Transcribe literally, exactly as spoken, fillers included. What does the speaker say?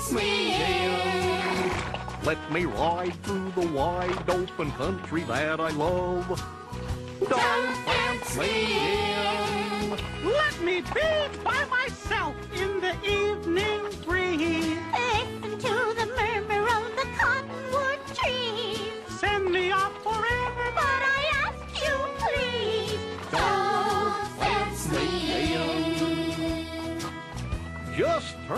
fence me in. Let me ride through the wide open country that I love. Don't fence me in. Let me be by myself in the evening breeze. Listen to the murmur of the cottonwood trees. Send me off forever, But I ask you, please, Don't fence me in. Just turn